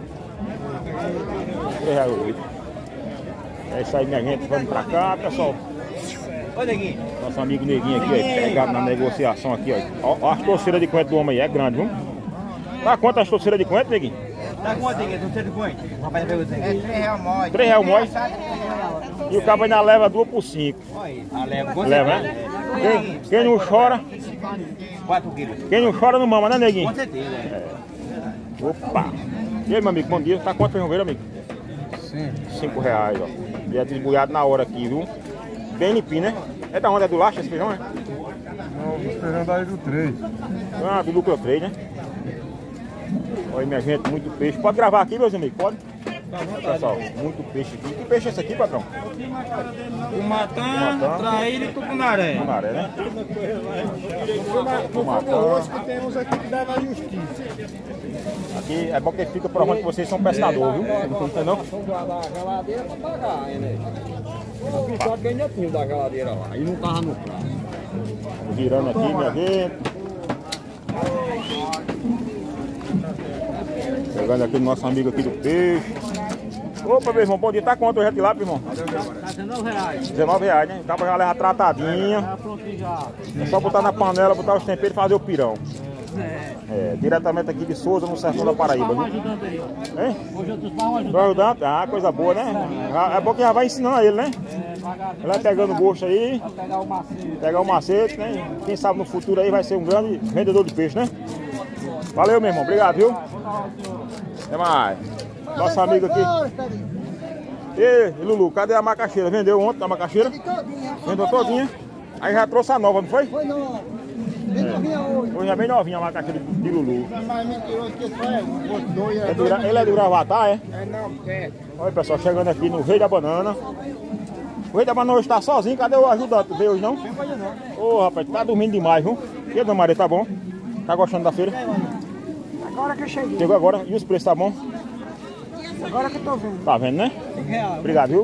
[SPEAKER 1] R$3 o litro. É isso aí, minha gente. Vamos pra cá, pessoal.
[SPEAKER 2] Ô, Neguinho.
[SPEAKER 1] Nosso amigo Neguinho aqui, ó, pegado na negociação aqui, ó. Ó, as torceiras de coentro do homem aí, é grande, viu? Tá quanto as torceiras de coentro, Neguinho?
[SPEAKER 2] Tá quanto, Neguinho? Torceira de coentro? O rapaz perguntou aqui. É R$3 mole.
[SPEAKER 1] R$3 mole. E o cabo ainda leva 2 por 5. Leva, né? Quem não chora...
[SPEAKER 2] 4 quilos.
[SPEAKER 1] Quem não chora não mama, né, Neguinho?
[SPEAKER 2] Com certeza.
[SPEAKER 1] Opa! E aí, meu amigo, bom dia. Tá quanto feijão, amigo? R$5, ó. E é desbulhado na hora aqui, viu? Bem limpinho, né? É da onde? É do Lacha esse feijão, é?
[SPEAKER 8] Não, os feijão daí do 3.
[SPEAKER 1] Ah, do Lucro 3, né? Olha, minha gente, muito peixe. Pode gravar aqui, meus amigos? Pode? Pessoal, muito peixe aqui. Que peixe é esse aqui, patrão?
[SPEAKER 2] Cumatã, traíra e tucunaré.
[SPEAKER 1] Tucunaré, né?
[SPEAKER 8] Hoje que temos aqui que dá na justiça.
[SPEAKER 1] Aqui é bom que fica provando que vocês são pescadores, viu? Não entendeu?
[SPEAKER 4] Vamos guardar a geladeira pra pagar, né? Aqui só que ainda tinha da geladeira lá, e não tava no prato.
[SPEAKER 1] Vamos virando aqui, minha gente. Pegando aqui o nosso amigo aqui do peixe. Opa, meu irmão, bom dia. Tá quanto hoje de lá, meu irmão?
[SPEAKER 2] Tá R$19.
[SPEAKER 1] R$19, né? Acaba já leva tratadinha. É só botar na panela, botar os temperos e fazer o pirão. É, diretamente aqui de Souza, no sertão da Paraíba. Viu? Hein? Tô ajudando? Ah, coisa boa, né? É bom que já vai ensinando a ele, né? Ele vai pegando gosto aí. Pegar o macete, né? Quem sabe no futuro aí vai ser um grande vendedor de peixe, né? Valeu, meu irmão. Obrigado, viu? Até mais. Nosso amigo aqui. Ei, Lulu, cadê a macaxeira? Vendeu ontem a macaxeira? Vendeu todinha. Aí já trouxe a nova, não foi?
[SPEAKER 5] Foi nova. Bem novinha hoje.
[SPEAKER 1] Hoje é bem novinha a macaxeira de Lulu.
[SPEAKER 8] Mais mentiroso que só é um, outro dois.
[SPEAKER 1] Ele é do Gravatar, é?
[SPEAKER 8] É não, é.
[SPEAKER 1] Olha, pessoal, chegando aqui no Rei da Banana. O Rei da Banana hoje tá sozinho. Cadê o ajudante? Veio hoje não? Ô, rapaz, tá dormindo demais, viu? E a Dona Maria, tá bom? Tá gostando da feira?
[SPEAKER 5] Agora que eu cheguei.
[SPEAKER 1] Chegou agora. E os preços, tá bom?
[SPEAKER 5] Agora que eu tô vendo.
[SPEAKER 1] Tá vendo, né? Obrigado, viu?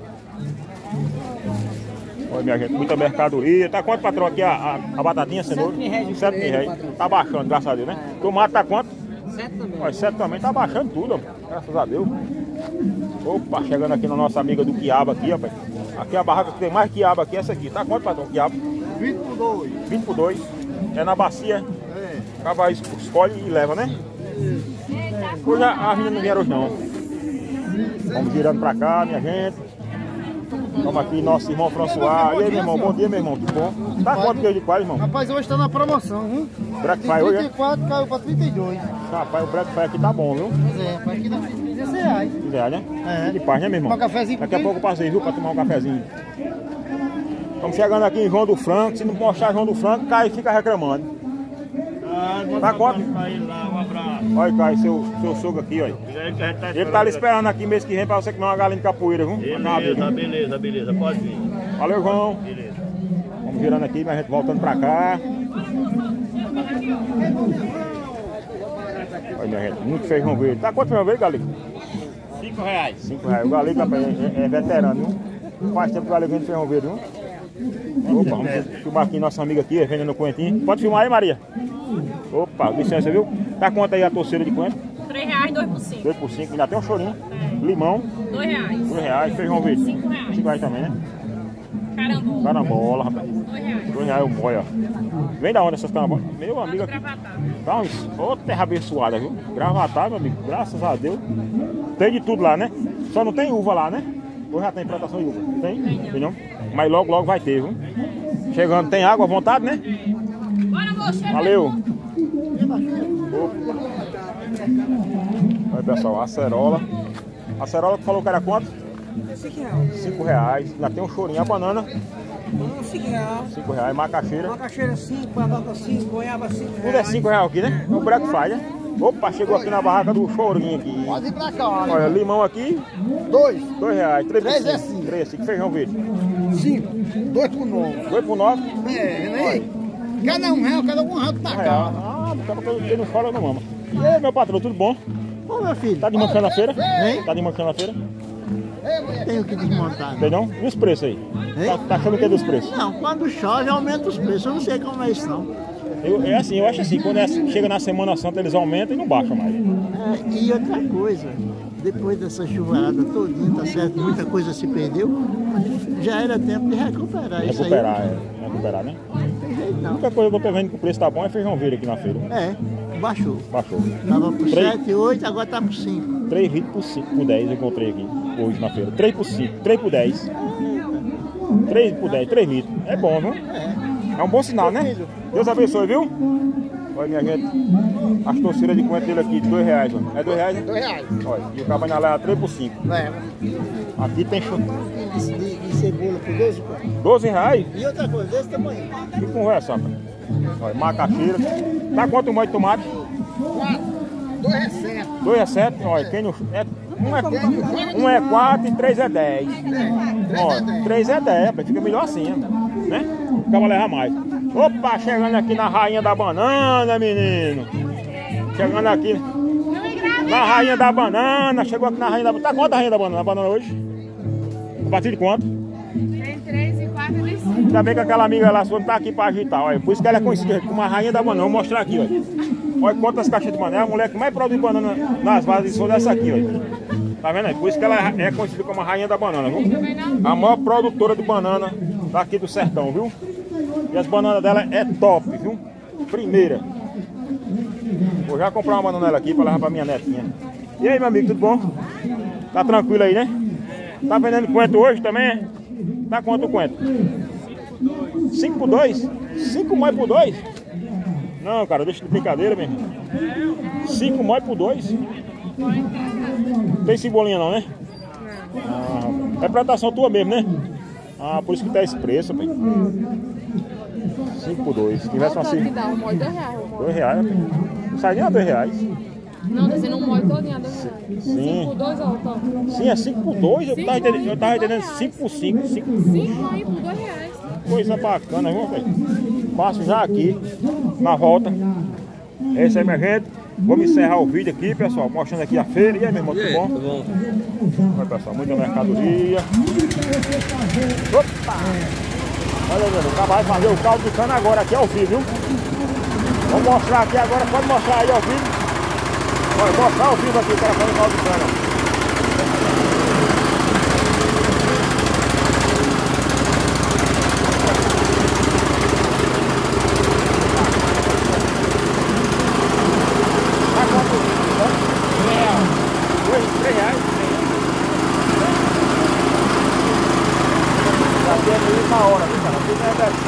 [SPEAKER 1] Olha, minha gente, muita mercadoria. Tá quanto, patrão, aqui a batatinha, cenoura? R$7. Tá baixando, graças a Deus, né? Tomate tá quanto?
[SPEAKER 5] 7 também.
[SPEAKER 1] Olha, 7 também. Tá baixando tudo, ó. Graças a Deus. Opa, chegando aqui na nossa amiga do quiabo aqui, rapaz. Aqui a barraca que tem mais quiabo aqui, essa aqui. Tá quanto, patrão, quiabo?
[SPEAKER 8] 20 por 2.
[SPEAKER 1] 20 por 2. É na bacia. Acaba escolhe e leva, né? Hoje as meninas não vieram hoje não. Vamos virando pra cá, minha gente. Vamos aqui, nosso irmão François. E aí, meu irmão, bom dia, meu irmão, tudo bom? Tá quanto queijo de qual, irmão?
[SPEAKER 8] Rapaz, hoje tá na promoção, viu?
[SPEAKER 1] Black Friday hoje, é?
[SPEAKER 8] 34 caiu pra 32.
[SPEAKER 1] Rapaz, o Black Friday aqui tá bom, viu?
[SPEAKER 8] Pois é, aqui dá 16 reais.
[SPEAKER 1] 15 reais, né?
[SPEAKER 8] É.
[SPEAKER 1] De paz, né, meu irmão?
[SPEAKER 8] Um cafezinho.
[SPEAKER 1] Daqui a pouco eu passei, viu, pra tomar um cafezinho. Estamos chegando aqui em João do Franco. Se não mostrar João do Franco, Caio fica reclamando. Tá quanto?
[SPEAKER 6] Um abraço.
[SPEAKER 1] Olha, Caio, seu sogro aqui, olha. Ele tá ali esperando aqui mês que vem pra você comer uma galinha de capoeira, viu?
[SPEAKER 6] Beleza, pode vir.
[SPEAKER 1] Valeu, João.
[SPEAKER 6] Beleza.
[SPEAKER 1] Vamos virando aqui, mas a gente voltando pra cá. Olha, minha gente, muito feijão verde. Tá quanto feijão verde, Galego?
[SPEAKER 6] 5 reais.
[SPEAKER 1] 5 reais. O Galego é veterano, viu? Faz tempo que o Galego vende feijão verde, viu? Opa, vamos filmar aqui nossa amiga aqui, vendendo o coentinho. Pode filmar aí, Maria? Opa, licença, viu? Tá quanto aí a torceira de coentro?
[SPEAKER 7] R$3, 2 por 5.
[SPEAKER 1] 2 por 5, ainda tem um chorinho. Limão,
[SPEAKER 7] R$2.
[SPEAKER 1] R$2. Feijão verde,
[SPEAKER 7] R$5.
[SPEAKER 1] 5 reais também, né?
[SPEAKER 7] Carambola.
[SPEAKER 1] Carambola, rapaz.
[SPEAKER 7] R$2.
[SPEAKER 1] R$2 o boia. Vem da onde essas carambolas? Meu amigo aqui. Tá ô terra abençoada, viu? Gravatar, meu amigo. Graças a Deus. Tem de tudo lá, né? Só não tem uva lá, né? Ou já tem plantação de uva? Tem? Tem não? Mas logo vai ter, viu? Chegando, tem água à vontade, né? Valeu! Opa. Aí, pessoal, acerola. Acerola, tu falou que era quanto?
[SPEAKER 5] 5 reais.
[SPEAKER 1] 5 reais. Ainda tem um chorinho. A banana?
[SPEAKER 5] 5 reais.
[SPEAKER 1] 5 reais. Macaxeira?
[SPEAKER 5] Macaxeira 5, batata 5, goiaba 5 reais.
[SPEAKER 1] Tudo é 5 reais aqui, né? É o Black Friday, né? Opa, chegou aqui na barraca do chorinho aqui.
[SPEAKER 8] Pode ir pra cá, olha.
[SPEAKER 1] Olha, limão aqui,
[SPEAKER 8] 2.
[SPEAKER 1] 2 reais. 3
[SPEAKER 8] 3
[SPEAKER 1] por
[SPEAKER 8] é
[SPEAKER 1] 5.
[SPEAKER 8] cinco.
[SPEAKER 1] 3 é 5. Feijão verde.
[SPEAKER 8] 5. 2 por 9.
[SPEAKER 1] 2 por 9.
[SPEAKER 8] É, né? Cada um real, cada um real tá cá.
[SPEAKER 1] Ah, porque não fala, não mama. E aí, meu patrão, tudo bom?
[SPEAKER 8] Ô, meu filho.
[SPEAKER 1] Tá desmanchando na feira?
[SPEAKER 8] Hein?
[SPEAKER 1] Tá desmanchando na feira?
[SPEAKER 8] Tenho que desmontar.
[SPEAKER 1] Tem não? E os preços aí? Tá achando o que dos preços?
[SPEAKER 8] Não, quando chove aumenta os preços. Eu não sei como é isso não.
[SPEAKER 1] É assim, eu acho assim, quando chega na Semana Santa eles aumentam e não baixam mais.
[SPEAKER 8] E outra coisa, depois dessa chuvarada todinha, tá certo? Muita coisa se perdeu. Já era tempo de recuperar isso aí.
[SPEAKER 1] Recuperar, né?
[SPEAKER 8] Não tem jeito
[SPEAKER 1] A
[SPEAKER 8] não.
[SPEAKER 1] única coisa que eu tô vendo que o preço tá bom é feijão verde aqui na feira.
[SPEAKER 8] É, baixou.
[SPEAKER 1] Baixou.
[SPEAKER 8] Tava por
[SPEAKER 1] 3.
[SPEAKER 8] 7, 8, agora tá por 5.
[SPEAKER 1] 3 litros por 5, por 10 eu encontrei aqui hoje na feira. 3 por 5, 3 por 10. 3 por 10, 3 litros. É bom, viu? É um bom sinal, né? Deus abençoe, viu? Olha, minha gente, as torceiras de coentro dele aqui, 2 reais, ó. É 2 reais, né?
[SPEAKER 8] 2 reais.
[SPEAKER 1] Olha, e o cabanhalé é 3 por 5.
[SPEAKER 8] Leva.
[SPEAKER 1] Aqui tem
[SPEAKER 8] De cebola por 12 pontos.
[SPEAKER 1] 12 reais.
[SPEAKER 8] E outra coisa, desse tamanho.
[SPEAKER 1] Que conversa, rapaz. Olha, macaxeira. Tá quanto o molho de tomate?
[SPEAKER 8] 4. 2 é 7.
[SPEAKER 1] 2 é 7. Olha, quem não... Um é 4 e 3 é 10. Olha, 3 é 10, rapaz. Fica melhor assim, né? O cabo leva mais. Opa, chegando aqui na rainha da banana, menino. Chegando aqui na rainha da banana. Chegou aqui na rainha da banana. Tá quanto a rainha da banana? A banana hoje? A partir de quanto?
[SPEAKER 7] Tem 3 e 4 e 5.
[SPEAKER 1] Ainda bem que aquela amiga lá sua não tá aqui pra agitar, olha. Por isso que ela é conhecida como a rainha da banana. Vou mostrar aqui, olha. Olha quantas caixas de banana. É a mulher que mais produz banana nas varas de som dessa aqui, olha. Tá vendo aí? Por isso que ela é conhecida como a rainha da banana, viu? A maior produtora de banana daqui do sertão, viu? E as bananas dela é top, viu? Primeira. Vou já comprar uma banana dela aqui pra levar pra minha netinha. E aí, meu amigo, tudo bom? Tá tranquilo aí, né? Tá vendendo coentro hoje também? Tá quanto o coentro? 5 por 2? 5 mói por 2? Não, cara, deixa de brincadeira mesmo. 5 mói por 2? Não tem cebolinha não, né? É plantação tua mesmo, né? Ah, por isso que tá esse preço, pai. 5 por 2. Se tivesse uma
[SPEAKER 7] Me dá um molho, 2 reais.
[SPEAKER 1] 2 reais, pai. Não sai nem a 2 reais.
[SPEAKER 7] Não, dizendo um molho todinho a 2 reais.
[SPEAKER 1] Sim.
[SPEAKER 7] 5 por 2 ou então?
[SPEAKER 1] Sim, é 5 por 2. Eu tava entendendo 5 por 5.
[SPEAKER 7] 5 aí por 2 reais.
[SPEAKER 1] Coisa bacana, viu, velho? Passo já aqui, na volta. É isso aí, minha gente. Vamos encerrar o vídeo aqui, pessoal, mostrando aqui a feira. E aí, meu irmão, tudo bom? Tudo bom. Vai, pessoal, muita mercadoria. Opa! Olha, meu irmão, vai fazer o caldo de cana agora aqui ao vivo, viu? Vamos mostrar aqui agora, pode mostrar aí ao vivo. Olha, mostrar ao vivo aqui o cara fazendo o caldo de cana. na hora, viu, cara? Tudo é daqui.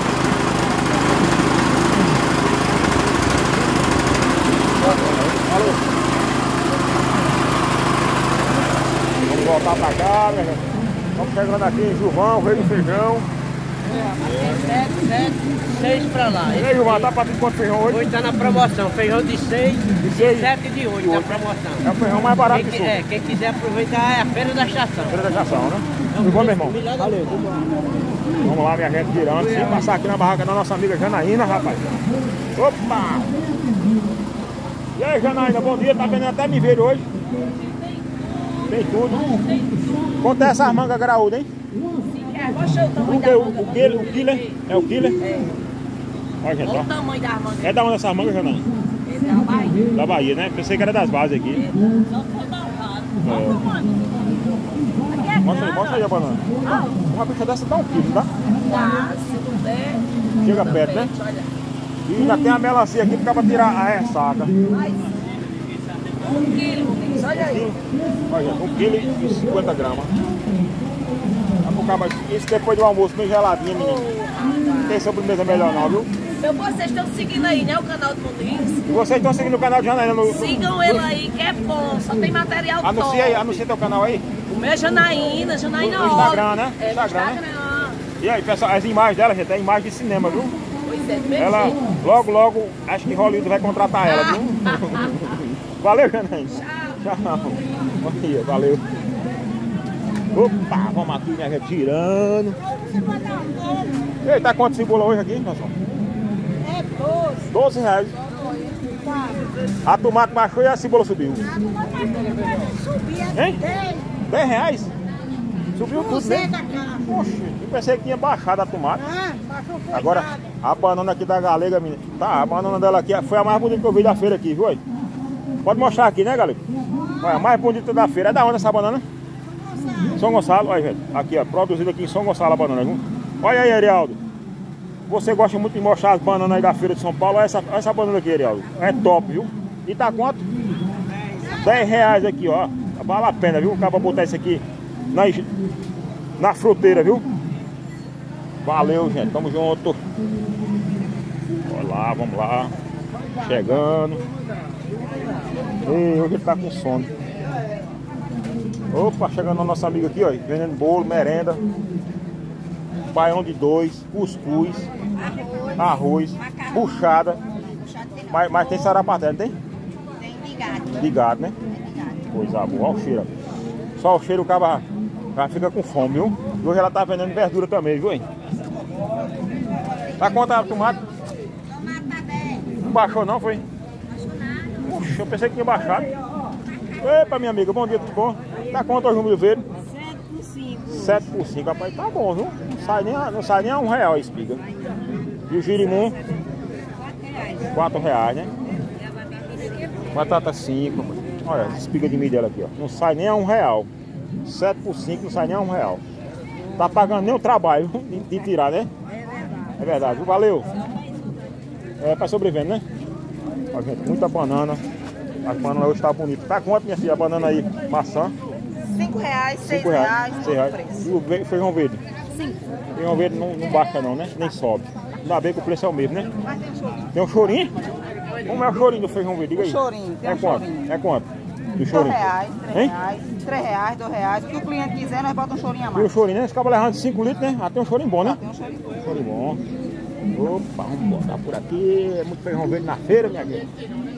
[SPEAKER 1] Valeu. Vamos voltar pra cá, né? Estamos chegando aqui em Gilvão, Rei do Feijão.
[SPEAKER 9] 6 pra lá.
[SPEAKER 1] E aí, Gilvão, tá partindo quanto feijão hoje?
[SPEAKER 9] Hoje tá na promoção, feijão de 6 e 7 de 8 na promoção.
[SPEAKER 1] É o feijão mais barato que
[SPEAKER 9] quem, quem quiser aproveitar é a Feira da Estação.
[SPEAKER 1] Feira da Estação, né? Tudo bom, meu irmão?
[SPEAKER 9] Valeu, tudo bom.
[SPEAKER 1] Vamos lá, minha gente, girando. Sem passar aqui na barraca da nossa amiga Janaína, rapaz. Opa! E aí, Janaína, bom dia. Tá vendendo até miveiro hoje? Tem tudo. Quanto é essas mangas graúdas, hein? O killer? É o killer? É. Olha, gente,
[SPEAKER 5] olha o tamanho das mangas.
[SPEAKER 1] É da onde essas mangas, Janaína?
[SPEAKER 5] É da Bahia.
[SPEAKER 1] Da Bahia, né? Pensei que era das bases aqui.
[SPEAKER 5] Só foi barrado.
[SPEAKER 1] Mostra aí a banana. Uma bicha dessa dá 1 quilo, tá?
[SPEAKER 5] Dá, se puder.
[SPEAKER 1] Chega perto, né? E ainda tem a melancia aqui pra tirar a ressaca.
[SPEAKER 5] 1 quilo, olha aí.
[SPEAKER 1] Olha, 1 quilo e 50 gramas. Isso depois do almoço, bem geladinho, menino. Não tem sobremesa melhor não, viu?
[SPEAKER 5] Então vocês estão seguindo aí, né, o canal do Muniz?
[SPEAKER 1] E vocês estão seguindo o canal de Janaína no...
[SPEAKER 5] Sigam ele aí, que é bom, só tem material top.
[SPEAKER 1] Anuncia teu canal aí.
[SPEAKER 5] O meu é Janaína
[SPEAKER 1] No Instagram, né?
[SPEAKER 5] É,
[SPEAKER 1] Instagram, né? E aí, pessoal, as imagens dela, gente, é imagem de cinema, viu?
[SPEAKER 5] Pois é, do mesmo
[SPEAKER 1] ela,
[SPEAKER 5] jeito.
[SPEAKER 1] logo, acho que Hollywood vai contratar ela, viu? Valeu, Janaína. Tchau. Bom dia, valeu. Opa, vamos aqui, minha gente, tirando. E aí, tá quanto cebola hoje aqui, pessoal?
[SPEAKER 5] É
[SPEAKER 1] 12. 12 reais. A tomate baixou e a cebola subiu.
[SPEAKER 5] Subia
[SPEAKER 1] 10 reais? Subiu tudo, né? Poxa, eu pensei que tinha baixado a tomate. Agora, a banana aqui da Galega, menina. Tá, a banana dela aqui foi a mais bonita que eu vi da feira aqui, viu? Pode mostrar aqui, né, Galega? Olha, a mais bonita da feira. É da onde essa banana? São Gonçalo, olha, gente. Aqui, ó, produzida aqui em São Gonçalo a banana, viu? Olha aí, Arialdo. Você gosta muito de mostrar as bananas aí da feira de São Paulo. Olha essa banana aqui, Arialdo. É top, viu? E tá quanto? 10 reais aqui, ó. Vale a pena, viu? Acaba botar isso aqui na fruteira, viu? Valeu, gente. Tamo junto. Olha lá, vamos lá. Chegando. E hoje ele tá com sono. Opa, chegando a nossa amiga aqui, ó. Vendendo bolo, merenda. Baião de 2, cuscuz, arroz, buchada. Mas tem sarapaté, não tem?
[SPEAKER 5] Tem de gado.
[SPEAKER 1] De gado, né? Coisa boa, olha o cheiro. Só o cheiro o cara fica com fome, viu? E hoje ela tá vendendo verdura também, viu, hein? Tá quanto a tomate?
[SPEAKER 5] Tomate tá 10.
[SPEAKER 1] Não baixou não, foi?
[SPEAKER 5] Baixou nada.
[SPEAKER 1] Puxa, eu pensei que tinha baixado. Epa, minha amiga, bom dia, tudo bom? Tá quanto hoje no milho verde?
[SPEAKER 5] 7 por 5.
[SPEAKER 1] 7 por 5, rapaz, tá bom, viu? Não sai nem a R$1 a espiga. E o girimum? 4 reais, né? Batata 5. Olha, essa espiga de milho dela aqui, ó. Não sai nem a R$1. 7 por 5 não sai nem a R$1. Tá pagando nem o trabalho de tirar, né? É verdade, viu? Valeu. É pra sobreviver, né? Ó, gente, muita banana. As bananas hoje tá bonita. Tá quanto, minha filha, a banana aí? Maçã?
[SPEAKER 5] R$5, 6
[SPEAKER 1] R$5,
[SPEAKER 5] reais,
[SPEAKER 1] 6 reais. E o feijão verde?
[SPEAKER 5] 5.
[SPEAKER 1] Feijão verde não baixa não, né? Nem sobe. Ainda bem que o preço é o mesmo, né?
[SPEAKER 5] Mas tem chorinho.
[SPEAKER 1] Tem um chorinho? Como é o chorinho do feijão verde? Diga aí.
[SPEAKER 5] Chorinho, tem
[SPEAKER 1] quanto?
[SPEAKER 5] chorinho.
[SPEAKER 1] É quanto? Do
[SPEAKER 5] R$2,
[SPEAKER 1] chorinho?
[SPEAKER 5] R$3, R$2. O que o cliente quiser, nós botamos um chorinho a
[SPEAKER 1] E
[SPEAKER 5] mais.
[SPEAKER 1] o chorinho, né? Esse cabo levando 5 litros, né? Ah, tem um chorinho bom, né?
[SPEAKER 5] Tem um chorinho bom.
[SPEAKER 1] Chorinho bom. Opa, vamos botar por aqui. É muito feijão verde na feira, minha gente.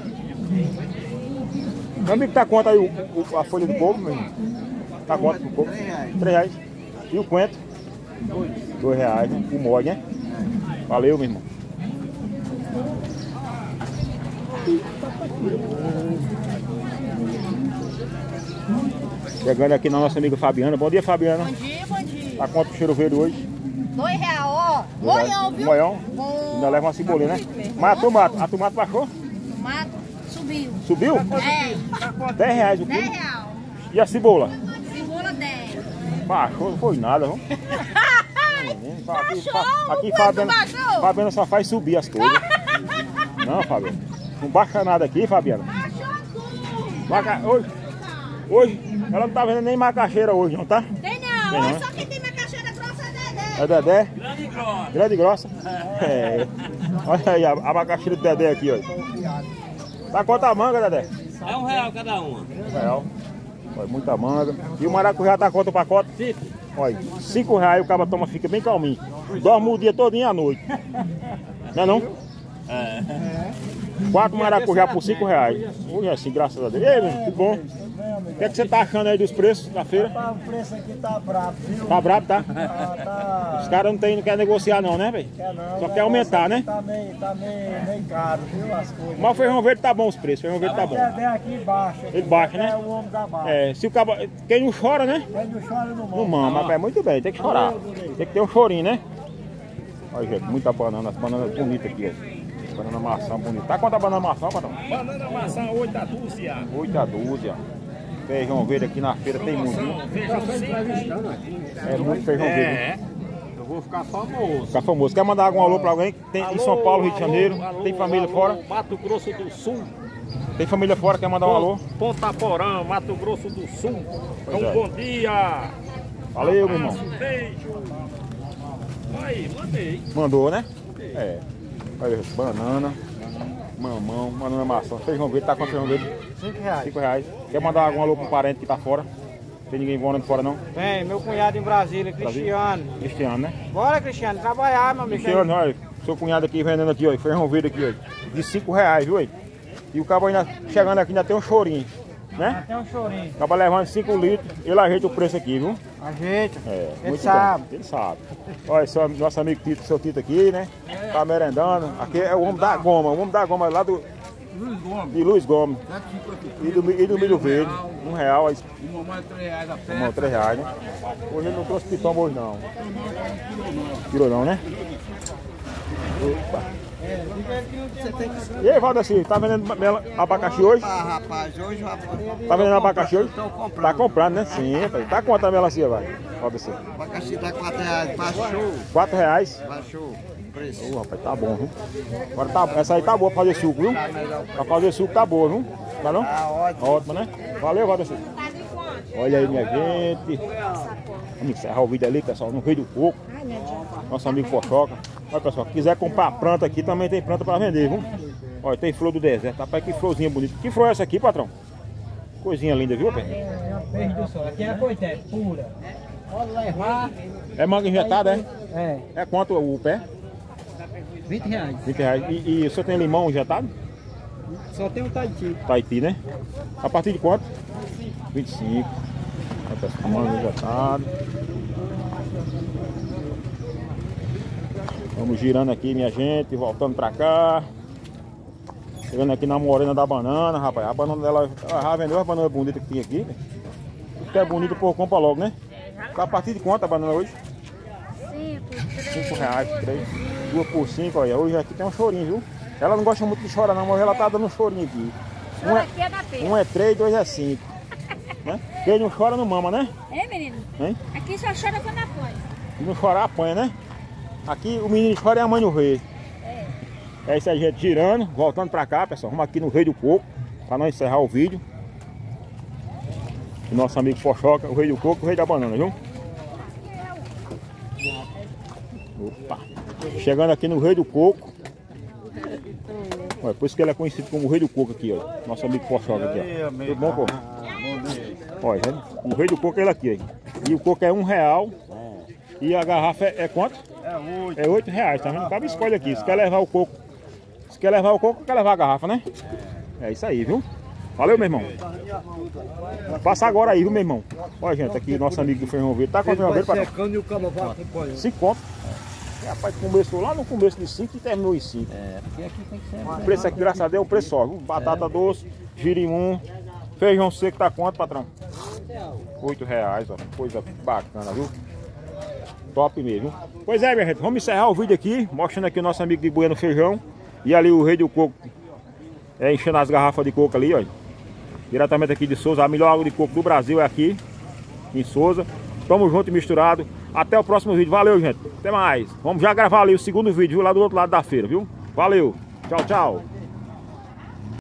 [SPEAKER 1] Meu amigo, tá quanto aí a folha do coco, meu irmão? Tá quanto o coco? 3 reais. E o coentro? 2 reais, né? O molho, né? Valeu, meu irmão. Chegando aqui na nossa amiga Fabiana. Bom dia, Fabiana.
[SPEAKER 5] Bom dia, bom dia.
[SPEAKER 1] Tá quanto o cheiro verde hoje?
[SPEAKER 5] R$2, ó. Moião, viu?
[SPEAKER 1] Moião? Ainda leva uma cebolinha, né? Mas a tomate baixou?
[SPEAKER 5] Tomate subiu.
[SPEAKER 1] Subiu?
[SPEAKER 5] É.
[SPEAKER 1] 10 reais o quilo.
[SPEAKER 5] R$10.
[SPEAKER 1] E a cebola?
[SPEAKER 5] Cebola 10.
[SPEAKER 1] Baixou, não foi nada, não. Aqui Fabiana só faz subir as coisas. Não, Fabiana. Não baixa nada aqui, Fabiana. Hoje ela não tá vendo nem macaxeira hoje, não tá?
[SPEAKER 5] Tem não,
[SPEAKER 1] Tem não,
[SPEAKER 5] só quem tem macaxeira grossa é Dedé.
[SPEAKER 1] É Dedé?
[SPEAKER 6] Grande e grossa.
[SPEAKER 1] Grande e grossa? É. Olha aí, a abacaxi do Dedé aqui, ó. Tá quanto a manga, Dedé?
[SPEAKER 6] É R$1 cada uma.
[SPEAKER 1] R$1. Olha, muita manga. E o maracujá tá quanto o pacote?
[SPEAKER 6] 5.
[SPEAKER 1] Olha, R$5 o cara toma, fica bem calminho. Dorme o dia todinho à noite. Não é não?
[SPEAKER 6] É.
[SPEAKER 1] 4 maracujá por R$5. Hoje assim, graças a Deus. Ei, meu, que bom. O que é que você tá achando aí dos preços da feira?
[SPEAKER 8] O preço aqui tá brabo, viu?
[SPEAKER 1] Tá brabo, tá?
[SPEAKER 8] Tá...
[SPEAKER 1] Os caras não querem negociar não, né, velho? Só quer aumentar, né?
[SPEAKER 8] Tá meio caro, viu, as coisas.
[SPEAKER 1] Mas o feijão verde tá bom os preços, o feijão verde tá bom.
[SPEAKER 8] Quer ver aqui embaixo.
[SPEAKER 1] Ele baixa, né?
[SPEAKER 8] É o homem da barra.
[SPEAKER 1] É, se o cabo... Quem não chora, né?
[SPEAKER 8] Quem não chora no
[SPEAKER 1] Não mama, mas é muito bem, tem que chorar. Tem que ter um chorinho, né? Olha, gente, muita banana, as bananas bonitas aqui, ó. Banana maçã bonita. Tá quanto a banana maçã, patrão?
[SPEAKER 6] Banana maçã 8 a dúzia.
[SPEAKER 1] 8 a dúzia. Feijão verde aqui na feira tem muito.
[SPEAKER 6] Feijão 5.
[SPEAKER 1] É muito feijão verde.
[SPEAKER 6] Eu vou ficar famoso.
[SPEAKER 1] Ficar famoso. Quer mandar algum alô pra alguém que tem em São Paulo, Rio de Janeiro? Tem família fora?
[SPEAKER 6] Mato Grosso do Sul.
[SPEAKER 1] Tem família fora, quer mandar um alô?
[SPEAKER 6] Ponta Porã, Mato Grosso do Sul.
[SPEAKER 1] Pois é.
[SPEAKER 6] Bom dia.
[SPEAKER 1] Valeu, meu irmão.
[SPEAKER 6] Beijo. Aí, mandei.
[SPEAKER 1] Mandou, né? É. Olha, banana, mamão, banana maçã. Feijão verde, tá quanto feijão verde?
[SPEAKER 8] R$5.
[SPEAKER 1] R$5. Quer mandar algum alô pro parente que tá fora? Tem ninguém morando fora, não?
[SPEAKER 9] Tem, meu cunhado em Brasília, Cristiano.
[SPEAKER 1] Cristiano, né?
[SPEAKER 9] Bora, Cristiano, trabalhar, meu amigo.
[SPEAKER 1] Cristiano, olha, seu cunhado aqui vendendo aqui, ó, feijão verde aqui, ó, de R$5, viu aí? E o cabo ainda chegando aqui ainda tem um chorinho, né?
[SPEAKER 9] Tem um chorinho.
[SPEAKER 1] Acaba levando 5 litros, ele ajeita o preço aqui, viu?
[SPEAKER 9] Ajeita.
[SPEAKER 1] É,
[SPEAKER 9] Ele
[SPEAKER 1] muito
[SPEAKER 9] sabe.
[SPEAKER 1] bom, ele sabe. Olha, nosso amigo Tito, seu Tito aqui, né? Tá merendando. Aqui é o homem da goma, o homem da goma lá do... De Luiz Gomes. E do milho verde. R$1. Aí.
[SPEAKER 3] E mamãe R$3 a pé.
[SPEAKER 1] Não, R$3, né? Hoje ele não trouxe pitão hoje não. Tirou não, né? Opa. E aí, Valdeci, tá vendendo abacaxi hoje?
[SPEAKER 8] Ah, rapaz, hoje
[SPEAKER 1] Tá vendendo abacaxi hoje? Tá comprando, né? Sim, rapaz. Tá quanto a melancia, vai? Valdeci.
[SPEAKER 8] abacaxi tá R$4, baixou.
[SPEAKER 1] R$4?
[SPEAKER 8] Baixou o preço.
[SPEAKER 1] Rapaz, tá bom, viu? Agora tá, essa aí tá boa pra fazer suco, viu? Pra fazer suco tá boa, viu? Tá não?
[SPEAKER 8] Tá ótimo.
[SPEAKER 1] Ótimo, né? Valeu, Valdeci. Olha aí, minha gente. Vamos encerrar o vídeo ali, pessoal, no Rei do Coco. Nosso amigo Pochoca. Olha, pessoal, se quiser comprar planta aqui, também tem planta pra vender, viu? Olha, tem flor do deserto. Rapaz, que florzinha bonita. Que flor é essa aqui, patrão? Coisinha linda, viu, pai?
[SPEAKER 9] Peixe do sol. Aqui é a coité, pura. Pode levar.
[SPEAKER 1] É manga injetada, é?
[SPEAKER 9] É.
[SPEAKER 1] É quanto o pé?
[SPEAKER 9] R$20.
[SPEAKER 1] R$20. E o senhor tem limão injetado?
[SPEAKER 9] Só tem um Tahiti.
[SPEAKER 1] Tahiti, né? A partir de quanto? 25. Olha, pessoal, manga injetado. Vamos girando aqui, minha gente, voltando pra cá. Chegando aqui na morena da banana, rapaz. A banana dela já vendeu a banana bonita que tinha aqui. Tudo que é bonito, pô, compra logo, né? Tá a partir de quanto a banana hoje? R$5, 3. 2 por 5, olha. Hoje aqui tem um chorinho, viu? Ela não gosta muito de chorar não, mas ela tá dando um chorinho aqui. Um é 3, 2 é 5. Né? Quem não chora não mama, né?
[SPEAKER 7] É, menino?
[SPEAKER 1] Hein?
[SPEAKER 7] Aqui só chora quando apanha.
[SPEAKER 1] Se não chorar, apanha, né? Aqui o menino chora e a mãe não vê. É isso aí, gente, girando, voltando pra cá, pessoal. Vamos aqui no Rei do Coco, pra nós encerrar o vídeo. O nosso amigo Pochoca, o Rei do Coco, o Rei da Banana, viu? Opa! Chegando aqui no Rei do Coco. Olha, por isso que ele é conhecido como o Rei do Coco aqui, ó. Nosso amigo Pochoca aqui, ó. Tudo bom, pô? Olha, gente, o Rei do Coco é ele aqui, ó. E o coco é R$1. E a garrafa é quanto? É R$8, tá vendo? O cabo escolhe aqui. Se quer levar o coco, quer levar a garrafa, né? É isso aí, viu? Valeu, meu irmão. Passa agora aí, viu, meu irmão? Olha, gente, aqui nosso amigo do feijão verde. Tá com o feijão verde, patrão? 5 conto. Rapaz, começou lá no começo de 5 e terminou em 5.
[SPEAKER 9] É, porque aqui tem que ser.
[SPEAKER 1] O preço aqui, graças a Deus, é o preço só, viu? Batata doce, girimum, feijão seco tá quanto, patrão? R$8, ó. Coisa bacana, viu? Top mesmo. Pois é, minha gente, vamos encerrar o vídeo aqui, mostrando aqui o nosso amigo de Bueno Feijão. E ali o Rei do Coco, enchendo as garrafas de coco ali, ó. Diretamente aqui de Souza, a melhor água de coco do Brasil é aqui, em Souza. Tamo junto e misturado. Até o próximo vídeo. Valeu, gente. Até mais. Vamos já gravar ali o segundo vídeo, viu? Lá do outro lado da feira, viu? Valeu. Tchau, tchau.